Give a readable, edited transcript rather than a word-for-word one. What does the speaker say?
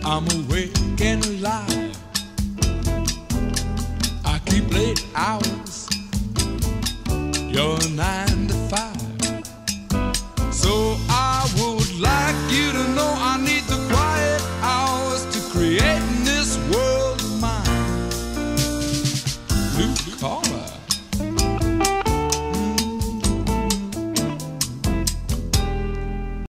I'm awake and alive. I keep late hours. You're 9 to 5.